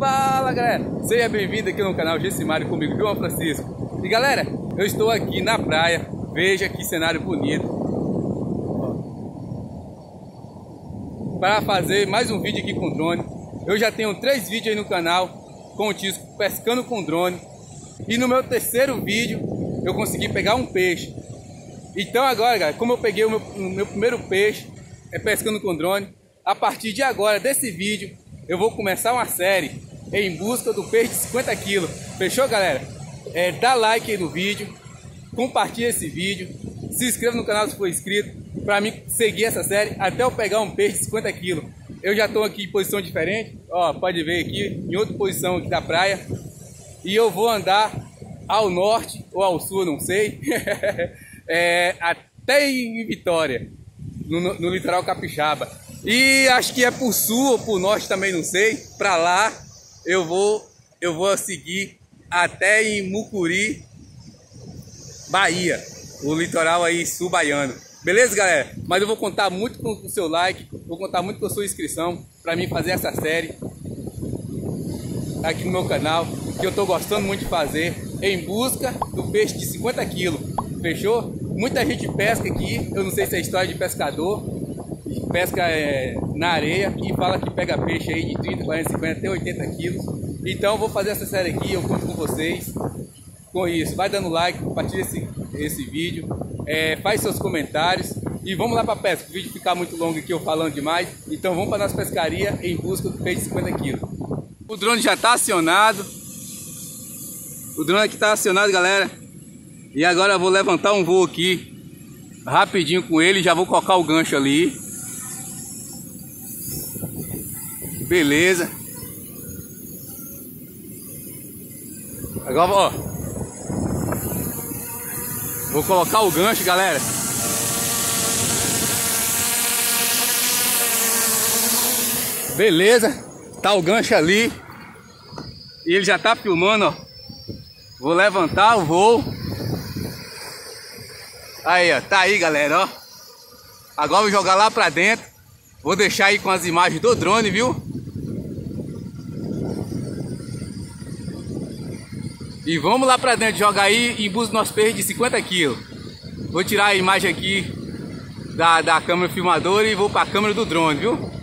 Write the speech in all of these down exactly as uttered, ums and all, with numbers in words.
Fala galera, seja bem-vindo aqui no canal Gessimário comigo, João Francisco. E galera, eu estou aqui na praia, veja que cenário bonito, para fazer mais um vídeo aqui com drone. Eu já tenho três vídeos aí no canal com o Tisco pescando com drone, e no meu terceiro vídeo eu consegui pegar um peixe. Então agora galera, como eu peguei o meu, o meu primeiro peixe é pescando com drone, a partir de agora desse vídeo eu vou começar uma série em busca do peixe de cinquenta quilos. Fechou, galera? É, dá like aí no vídeo, compartilha esse vídeo, se inscreva no canal se for inscrito, para mim seguir essa série até eu pegar um peixe de cinquenta quilos. Eu já estou aqui em posição diferente, ó, pode ver aqui, em outra posição aqui da praia. E eu vou andar ao norte ou ao sul, não sei, é, até em Vitória, no, no, no litoral capixaba. E acho que é por sul ou por norte também, não sei. Para lá eu vou eu vou seguir até em Mucuri, Bahia, o litoral aí sul baiano. Beleza, galera? Mas eu vou contar muito com o seu like, vou contar muito com a sua inscrição para mim fazer essa série aqui no meu canal, que eu tô gostando muito de fazer, em busca do peixe de cinquenta quilos. Fechou? Muita gente pesca aqui, eu não sei se é história de pescador, pesca é, na areia e fala que pega peixe aí de trinta, quarenta, cinquenta até oitenta quilos. Então eu vou fazer essa série aqui, eu conto com vocês com isso. Vai dando like, compartilha esse, esse vídeo, é, faz seus comentários e vamos lá para pesca. O vídeo ficar muito longo aqui eu falando demais, então vamos para nossa pescaria em busca do peixe de cinquenta quilos. O drone já está acionado, o drone aqui está acionado, galera, e agora eu vou levantar um voo aqui rapidinho com ele, já vou colocar o gancho ali. Beleza. Agora, ó, vou colocar o gancho, galera. Beleza. Tá o gancho ali. E ele já tá filmando, ó. Vou levantar o voo. Aí, ó. Tá aí, galera, ó. Agora eu vou jogar lá pra dentro. Vou deixar aí com as imagens do drone, viu? E vamos lá pra dentro, jogar aí em busca do nosso peixe de cinquenta quilos. Vou tirar a imagem aqui da, da câmera filmadora e vou pra câmera do drone, viu?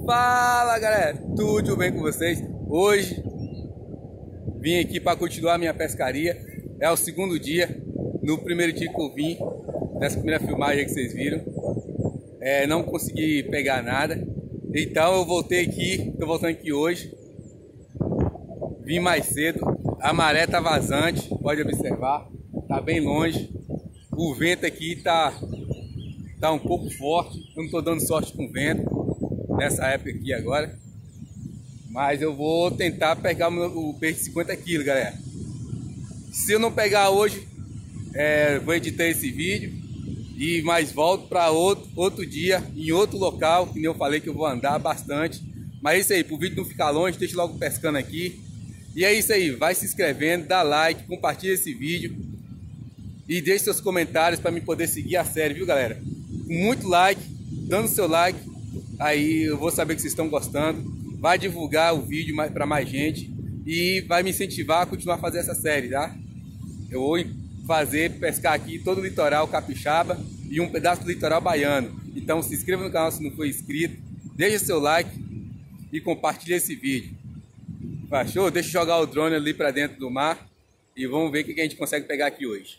Fala galera, tudo bem com vocês? Hoje vim aqui para continuar minha pescaria. É o segundo dia. No primeiro dia que eu vim, nessa primeira filmagem que vocês viram, é, não consegui pegar nada. Então eu voltei aqui, estou voltando aqui hoje. Vim mais cedo, a maré tá vazante, pode observar, tá bem longe. O vento aqui tá, tá um pouco forte, eu não tô dando sorte com o vento nessa época aqui agora. Mas eu vou tentar pegar o, meu, o peixe de cinquenta quilos, galera. Se eu não pegar hoje, é, vou editar esse vídeo e mais volto para outro, outro dia, em outro local, que nem eu falei que eu vou andar bastante. Mas é isso aí, pro vídeo não ficar longe, deixa logo pescando aqui. E é isso aí, vai se inscrevendo, dá like, compartilha esse vídeo e deixe seus comentários para me poder seguir a série, viu galera? Com muito like, dando seu like, aí eu vou saber que vocês estão gostando. Vai divulgar o vídeo para mais gente e vai me incentivar a continuar a fazer essa série, tá? Eu vou fazer, pescar aqui todo o litoral capixaba e um pedaço do litoral baiano. Então se inscreva no canal se não for inscrito, deixa seu like e compartilha esse vídeo. Fechou? Deixa eu jogar o drone ali para dentro do mar e vamos ver o que a gente consegue pegar aqui hoje.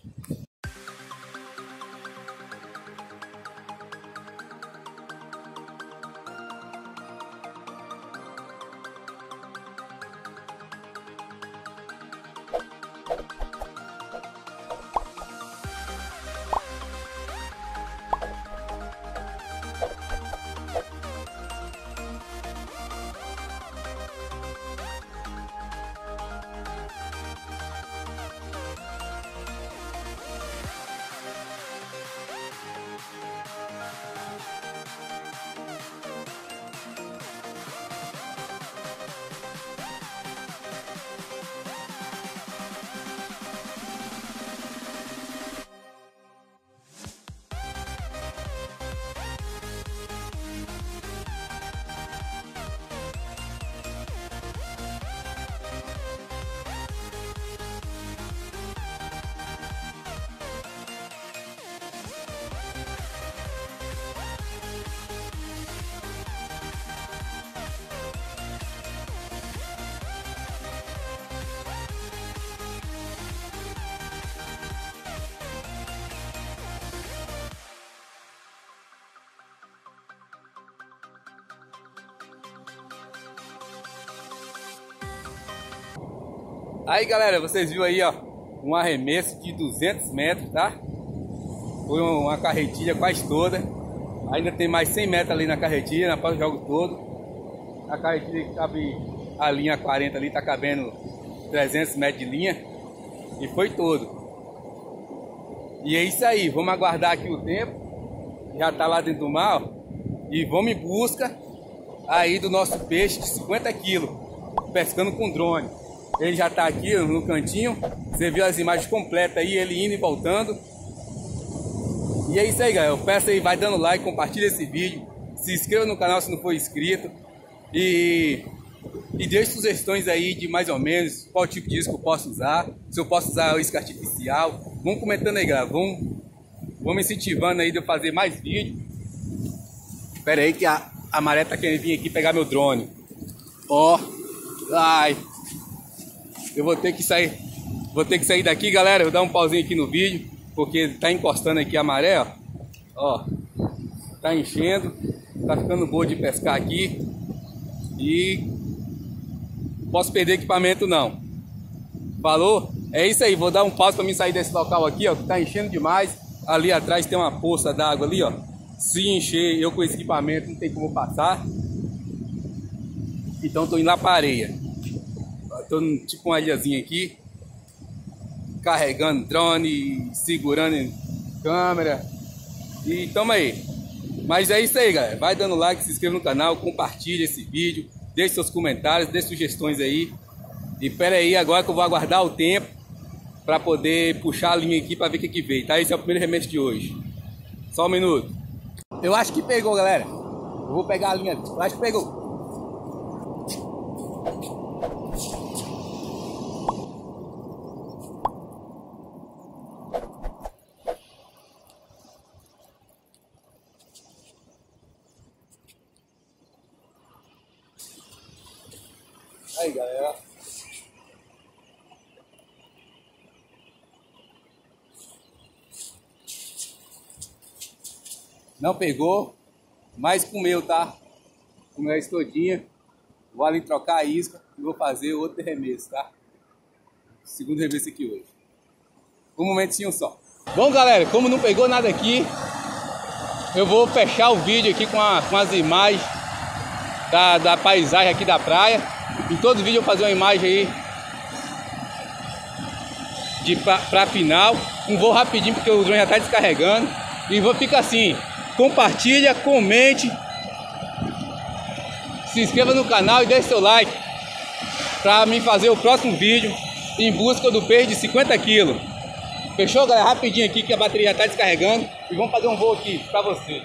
Aí galera, vocês viram aí ó, um arremesso de duzentos metros, tá? Foi uma carretilha quase toda. Ainda tem mais cem metros ali na carretilha, na parte do jogo todo. A carretilha que cabe a linha quarenta ali, tá cabendo trezentos metros de linha. E foi todo. E é isso aí, vamos aguardar aqui o tempo. Já tá lá dentro do mar, ó, e vamos em busca aí do nosso peixe de cinquenta quilos, pescando com drone. Ele já tá aqui no cantinho. Você viu as imagens completas aí, ele indo e voltando. E é isso aí, galera. Eu peço aí, vai dando like, compartilha esse vídeo. Se inscreva no canal se não for inscrito. E, e deixe sugestões aí de mais ou menos qual tipo de isca eu posso usar. Se eu posso usar isca artificial. Vamos comentando aí, galera. Vamos, vamos incentivando aí de eu fazer mais vídeo. Espera aí que a, a maré tá querendo vir aqui pegar meu drone. Ó. Ai. Eu vou ter que sair, vou ter que sair daqui, galera. Eu vou dar um pauzinho aqui no vídeo, porque tá encostando aqui a maré, ó. Ó, tá enchendo, tá ficando boa de pescar aqui e não posso perder equipamento não. Falou? É isso aí. Vou dar um pause para mim sair desse local aqui, ó, que tá enchendo demais. Ali atrás tem uma poça d'água ali, ó. Se encher, eu com esse equipamento não tem como passar. Então tô indo lá para areia. Tô tipo uma ilhazinha aqui, carregando drone, segurando câmera e tamo aí. Mas é isso aí, galera. Vai dando like, se inscreva no canal, compartilha esse vídeo, deixe seus comentários, dê sugestões aí. E pera aí, agora que eu vou aguardar o tempo para poder puxar a linha aqui para ver o que que veio, tá? Esse é o primeiro remesso de hoje. Só um minuto. Eu acho que pegou, galera. Eu vou pegar a linha. Eu acho que pegou. Aí, galera. Não pegou, mas comeu, tá? Comeu a todinha. Vou ali trocar a isca e vou fazer outro remesso, tá? Segundo remesso aqui hoje. Um momentinho só. Bom, galera, como não pegou nada aqui, eu vou fechar o vídeo aqui com, a, com as imagens da, da paisagem aqui da praia. Em todo vídeo eu vou fazer uma imagem aí de pra, pra final. Um voo rapidinho porque o drone já tá descarregando. E vou ficar assim, compartilha, comente, se inscreva no canal e deixe seu like para mim fazer o próximo vídeo em busca do peixe de cinquenta quilos. Fechou, galera? Rapidinho aqui que a bateria já tá descarregando e vamos fazer um voo aqui para vocês.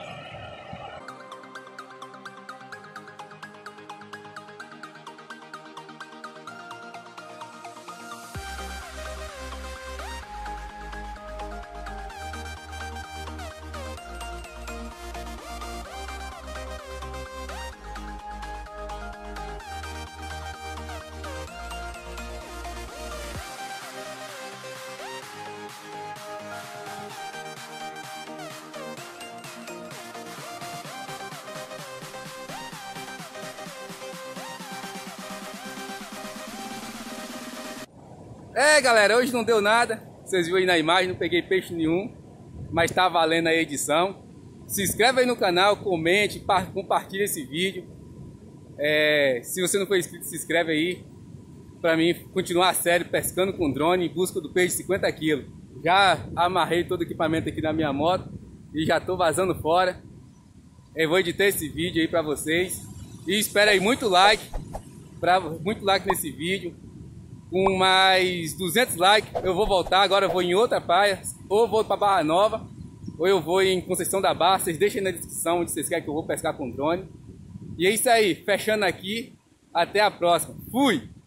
É, galera, hoje não deu nada. Vocês viram aí na imagem, não peguei peixe nenhum, mas tá valendo a edição. Se inscreve aí no canal, comente, compartilha esse vídeo. É, se você não for inscrito, se inscreve aí para mim continuar a série pescando com drone em busca do peixe de cinquenta quilos. Já amarrei todo o equipamento aqui na minha moto e já tô vazando fora. Eu vou editar esse vídeo aí para vocês e espero aí muito like, pra, muito like nesse vídeo. Com mais duzentos likes eu vou voltar. Agora eu vou em outra praia, ou vou para Barra Nova, ou eu vou em Conceição da Barra. Vocês deixem na descrição onde vocês querem que eu vou pescar com drone. E é isso aí, fechando aqui, até a próxima. Fui!